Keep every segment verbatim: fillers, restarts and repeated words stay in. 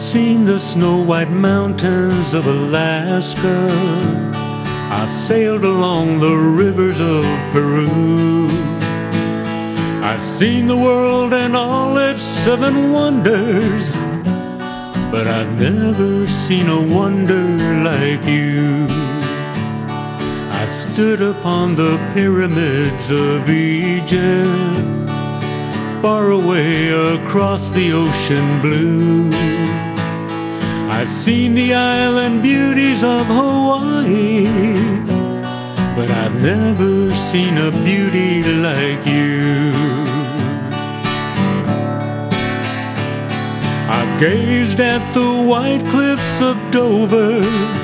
seen the snow-white mountains of Alaska. I've sailed along the rivers of Peru. I've seen the world and all its seven wonders, but I've never seen a wonder like you. I stood upon the pyramids of Egypt, far away across the ocean blue. I've seen the island beauties of Hawaii, but I've never seen a beauty like you. I've gazed at the white cliffs of Dover.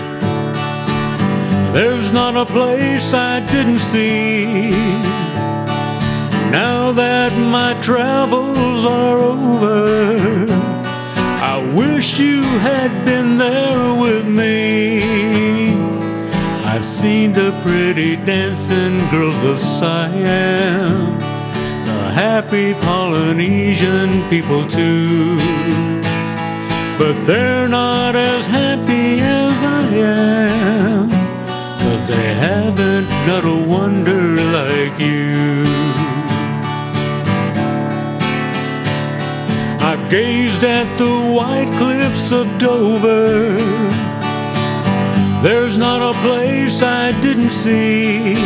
There's not a place I didn't see. Now that my travels are over, I wish you had been there with me. I've seen the pretty dancing girls of Siam, the happy Polynesian people too, but they're not as happy as I am, 'cause they haven't got a wonder like you. I've gazed at the white cliffs of Dover. There's not a place I didn't see.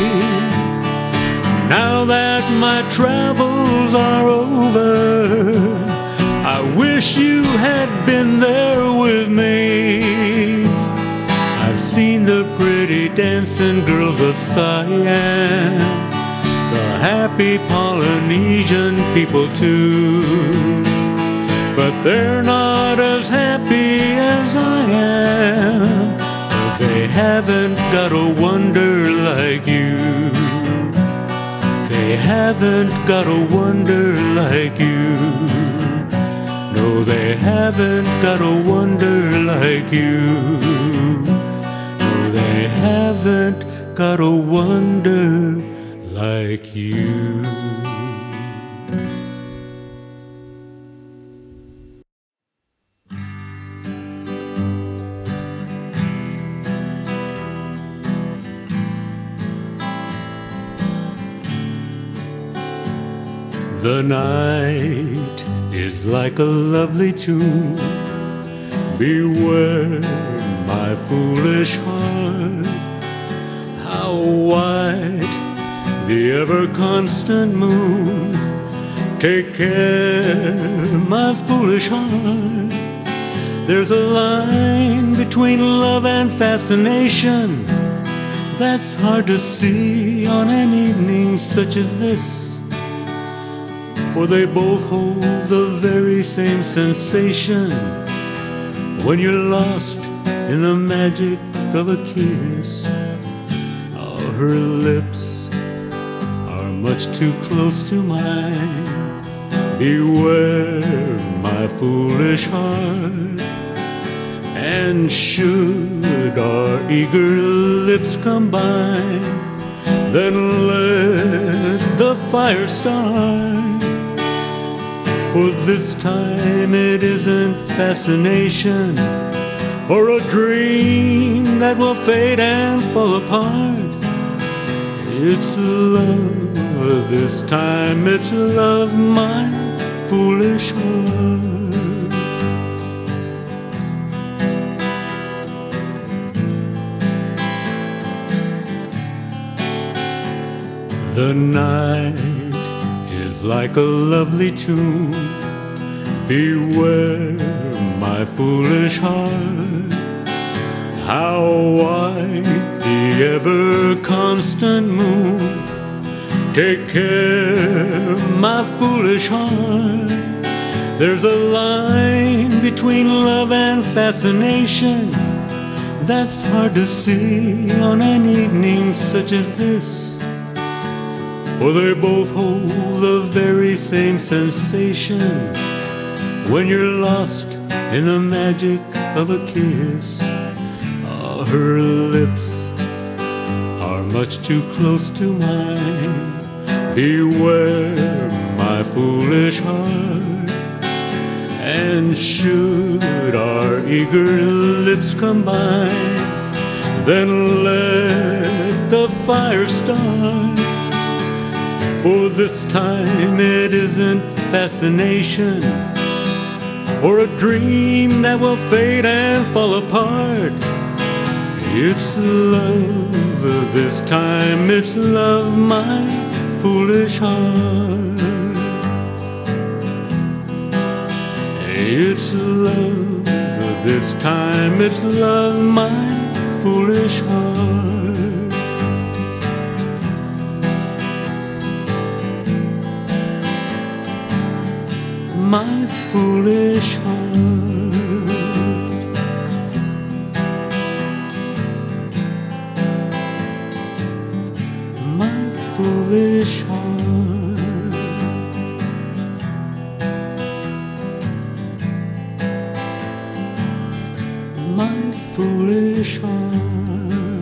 Now that my travels are over, I wish you had been there with me. I've seen the pretty dancing girls of Siam, the happy Polynesian people too, but they're not as happy as I am, 'cause they haven't got a wonder like you. They haven't got a wonder like you. No, they haven't got a wonder like you. No, they haven't got a wonder like you. The night is like a lovely tune. Beware, my foolish heart, how white the ever-constant moon. Take care, my foolish heart. There's a line between love and fascination that's hard to see on an evening such as this, for they both hold the very same sensation when you're lost in the magic of a kiss. Oh, her lips are much too close to mine. Beware, my foolish heart. And should our eager lips combine, then let the fire start. For this time it isn't fascination or a dream that will fade and fall apart. It's love, this time it's love, my foolish heart. The night is like a lovely tune. Beware, my foolish heart, how white the ever-constant moon. Take care, my foolish heart. There's a line between love and fascination that's hard to see on an evening such as this, for they both hold the very same sensation when you're lost in the magic of a kiss. Oh, her lips are much too close to mine. Beware, my foolish heart. And should our eager lips combine, then let the fire start. For this time it isn't fascination or a dream that will fade and fall apart. It's love, this time it's love, my foolish heart. It's love, this time it's love, my foolish heart. My foolish heart. My foolish heart. My foolish heart.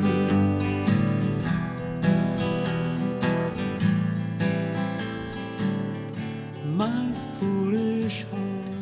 My foolish heart.